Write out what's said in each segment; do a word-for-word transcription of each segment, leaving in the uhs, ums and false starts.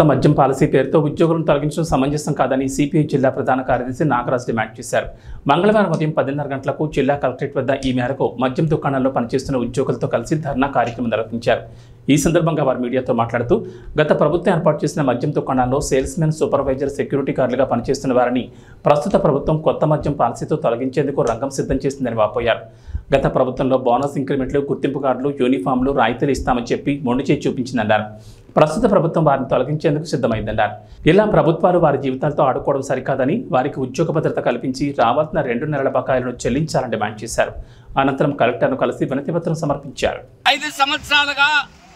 మద్యం పాలసీ పేరుతో ఉద్యోగులను తొలగించడం సమంజసం కాదని సిపిఐ జిల్లా ప్రధాన కార్యదర్శి నాగరాజ్ డిమాండ్ చేశారు. మంగళవారం ఉదయం పదిన్నర గంటలకు జిల్లా కలెక్టరేట్ వద్ద ఈ మేరకు మద్యం దుకాణాల్లో పనిచేస్తున్న ఉద్యోగులతో కలిసి ధర్నా కార్యక్రమం నిర్వహించారు. ఈ సందర్భంగా వారు మీడియాతో మాట్లాడుతూ గత ప్రభుత్వం ఏర్పాటు చేసిన మద్యం దుకాణాల్లో సేల్స్ మెన్, సూపర్వైజర్, సెక్యూరిటీ గార్డులుగా పనిచేస్తున్న వారిని ప్రస్తుత ప్రభుత్వం కొత్త మద్యం పాలసీతో తొలగించేందుకు రంగం సిద్ధం చేసిందని వాపోయారు. గత ప్రభుత్వంలో బోనస్ ఇంక్రిమెంట్లు, గుర్తింపు కార్డులు, యూనిఫామ్లు, రాయితీలు ఇస్తామని చెప్పి మొండి చేయి చూపించిందన్నారు. ప్రస్తుత ప్రభుత్వం వారిని తొలగించేందుకు సిద్ధమైందన్నారు. ఇలా ప్రభుత్వాలు వారి జీవితాలతో ఆడుకోవడం సరికాదని, వారికి ఉద్యోగ భద్రత కల్పించి రావాల్సిన రెండు నెలల బకాయిలను చెల్లించాలని డిమాండ్ చేశారు. అనంతరం కలెక్టర్ను కలిసి వినతి పత్రం సమర్పించారు. ఐదు సంవత్సరాలుగా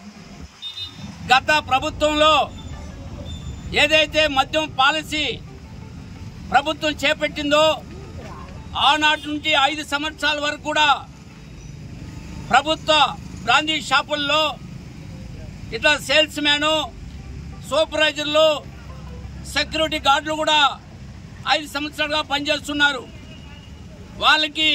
గత ప్రభుత్వంలో ఏదైతే మద్యం పాలసీ ప్రభుత్వం చేపట్టిందో ఆనాటి నుంచి ఐదు సంవత్సరాల వరకు కూడా ప్రభుత్వ బ్రాందీ షాపుల్లో ఇట్లా సేల్స్ మ్యాను, సూపర్వైజర్లు, సెక్యూరిటీ గార్డులు కూడా ఐదు సంవత్సరాలుగా పనిచేస్తున్నారు. వాళ్ళకి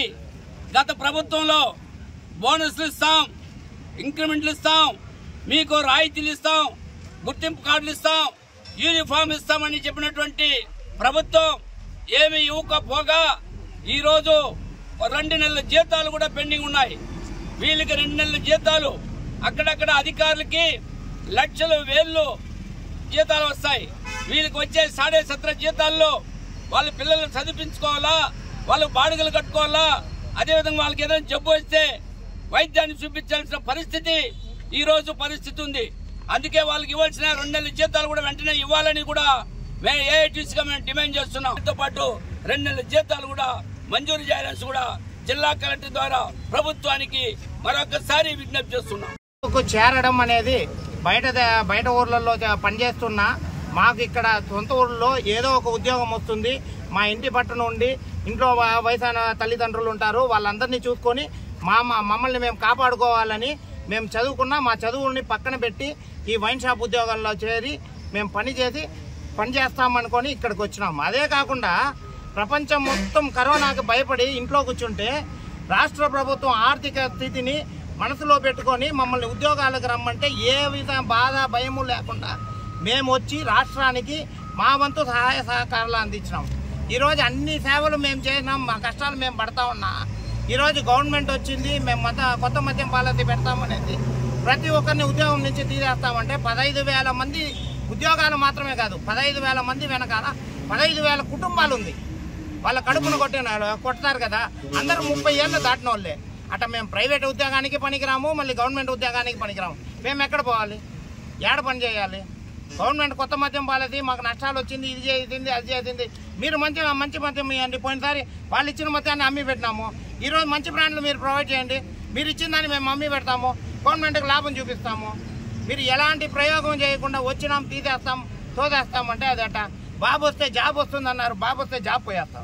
గత ప్రభుత్వంలో బోనస్లు ఇస్తాం, ఇంక్రిమెంట్లు ఇస్తాం, మీకు రాయితీలు ఇస్తాం, గుర్తింపు కార్డులు ఇస్తాం, యూనిఫామ్ ఇస్తామని చెప్పినటువంటి ప్రభుత్వం ఏమి ఇవ్వకపోగా ఈరోజు రెండు నెలల జీతాలు కూడా పెండింగ్ ఉన్నాయి. వీళ్ళకి రెండు నెలల జీతాలు అక్కడక్కడ అధికారులకి లక్షలు వేళ్ళు జీతాలు వస్తాయి. వీళ్ళకి వచ్చే సాడే సత్ర జీతాల్లో వాళ్ళ పిల్లలు చదివించుకోవాలా, వాళ్ళు బాడుగలు కట్టుకోవాలా, అదేవిధంగా వాళ్ళకి ఏదైనా జబ్బు వస్తే వైద్యాన్ని చూపించాల్సిన పరిస్థితి ఈ రోజు పరిస్థితి ఉంది. అందుకే వాళ్ళకి ఇవ్వాల్సిన రెండు నెలల జీతాలు కూడా వెంటనే ఇవ్వాలని కూడా ఏఐటీసీగా మేము డిమాండ్ చేస్తున్నాం. దీంతో పాటు రెండు నెలల జీతాలు కూడా మంజూరు చేయాలని కూడా జిల్లా కలెక్టర్ ద్వారా ప్రభుత్వానికి మరొకసారి విజ్ఞప్తి చేస్తున్నాం. చేరడం అనేది బయట బయట ఊర్లలో పనిచేస్తున్నా మాకు ఇక్కడ సొంత ఊర్లో ఏదో ఒక ఉద్యోగం వస్తుంది. మా ఇంటి పట్టున ఉండి ఇంట్లో వయసైన తల్లిదండ్రులు ఉంటారు, వాళ్ళందరినీ చూసుకొని మా మమ్మల్ని మేము కాపాడుకోవాలని మేము చదువుకున్నా మా చదువుని పక్కన పెట్టి ఈ వైన్ షాప్ ఉద్యోగాల్లో చేరి మేము పని చేసి పని చేస్తామనుకొని ఇక్కడికి వచ్చినాము. అదే కాకుండా ప్రపంచం మొత్తం కరోనాకి భయపడి ఇంట్లో కూర్చుంటే రాష్ట్ర ప్రభుత్వం ఆర్థిక స్థితిని మనసులో పెట్టుకొని మమ్మల్ని ఉద్యోగాలకు రమ్మంటే ఏ విధ బాధ భయము లేకుండా మేము వచ్చి రాష్ట్రానికి మా వంతు సహాయ సహకారాలు అందించినాం. ఈరోజు అన్ని సేవలు మేము చేసినాం, మా కష్టాలు మేము పడతా ఉన్నా. ఈరోజు గవర్నమెంట్ వచ్చింది, మేము మత కొత్త మద్యం పాలసీ పెడతామనేది ప్రతి ఒక్కరిని ఉద్యోగం నుంచి తీరేస్తామంటే పదహైదు వేల మంది ఉద్యోగాలు మాత్రమే కాదు, పదహైదు వేల మంది వెనకాల పదహైదు వేల కుటుంబాలు ఉంది. వాళ్ళ కడుపును కొట్టిన కొడతారు కదా, అందరూ ముప్పై ఏళ్ళు దాటిన వాళ్ళే. అట్లా మేము ప్రైవేట్ ఉద్యోగానికి పనికిరాము, మళ్ళీ గవర్నమెంట్ ఉద్యోగానికి పనికిరాము. మేము ఎక్కడ పోవాలి, ఏడ పని చేయాలి? గవర్నమెంట్ కొత్త మద్యం పాలసీ మాకు నష్టాలు వచ్చింది, ఇది చేసింది, అది చేసింది. మీరు మంచి మంచి మద్యం ఇవ్వండి, పోయినసారి వాళ్ళు ఇచ్చిన మద్యాన్ని అమ్మి పెట్టినాము. ఈరోజు మంచి బ్రాండ్లు మీరు ప్రొవైడ్ చేయండి, మీరు ఇచ్చిన దాన్ని మేము అమ్మి పెడతాము, గవర్నమెంట్కి లాభం చూపిస్తాము. మీరు ఎలాంటి ప్రయోగం చేయకుండా వచ్చినాం తీసేస్తాం తోదేస్తామంటే అదట. బాబు వస్తే జాబ్ వస్తుంది అన్నారు, బాబు వస్తే జాబ్ పోయేస్తాం.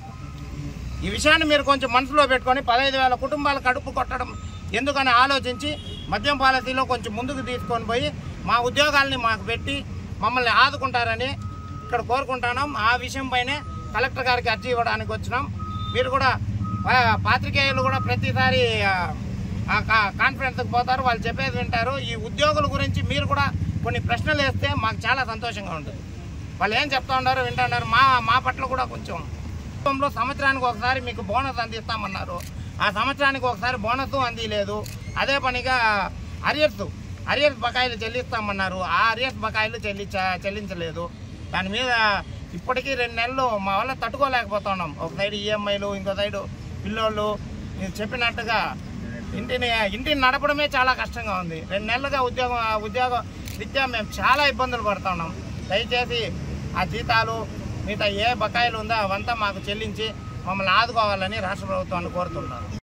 ఈ విషయాన్ని మీరు కొంచెం మనసులో పెట్టుకొని పదహైదు వేల కుటుంబాలు కడుపు కొట్టడం ఎందుకని ఆలోచించి మద్యం పాలసీలో కొంచెం ముందుకు తీసుకొని పోయి మా ఉద్యోగాల్ని మాకు పెట్టి మమ్మల్ని ఆదుకుంటారని ఇక్కడ కోరుకుంటున్నాం. ఆ విషయం పైనే కలెక్టర్ గారికి అర్జీ ఇవ్వడానికి వచ్చినాం. మీరు కూడా పాత్రికేయులు కూడా ప్రతిసారి కాన్ఫరెన్స్కి పోతారు, వాళ్ళు చెప్పేది వింటారు. ఈ ఉద్యోగుల గురించి మీరు కూడా కొన్ని ప్రశ్నలు వేస్తే మాకు చాలా సంతోషంగా ఉంటుంది. వాళ్ళు ఏం చెప్తా ఉన్నారు వింటున్నారు. మా మా పట్ల కూడా కొంచెం సంవత్సరానికి ఒకసారి మీకు బోనస్ అందిస్తామన్నారు, ఆ సంవత్సరానికి ఒకసారి బోనస్ అందిలేదు. అదే పనిగా అరియర్స్ అరియర్స్ బకాయిలు చెల్లిస్తామన్నారు, ఆ అరియర్స్ బకాయిలు చెల్లించ చెల్లించలేదు. దాని మీద ఇప్పటికీ రెండు నెలలు మా వల్ల తట్టుకోలేకపోతున్నాం. ఒక సైడ్ ఈఎంఐలు, ఇంకో సైడు పిల్లోళ్ళు. మీరు చెప్పినట్టుగా ఇంటిని ఇంటిని నడపడమే చాలా కష్టంగా ఉంది. రెండు నెలలుగా ఉద్యోగం ఉద్యోగ రీత్యా మేము చాలా ఇబ్బందులు పడుతున్నాం. దయచేసి ఆ జీతాలు మిగతా ఏ బకాయిలు ఉందో అవంతా మాకు చెల్లించి మమ్మల్ని ఆదుకోవాలని రాష్ట్ర ప్రభుత్వాన్ని కోరుతున్నాను.